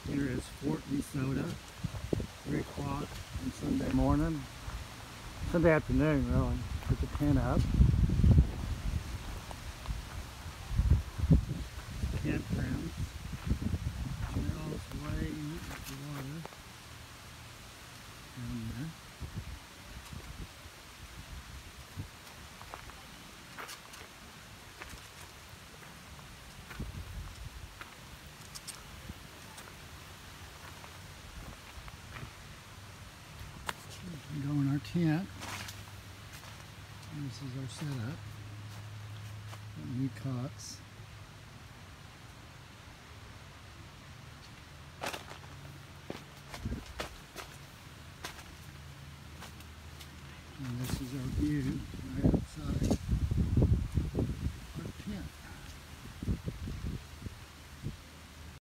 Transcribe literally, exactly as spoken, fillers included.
Here is Fort Soto, three o'clock on Sunday morning. Sunday afternoon, really. Put the tent up. Campground. Trails way into the water. Down there. We go in our tent. This is our setup. Got new cots. And this is our view.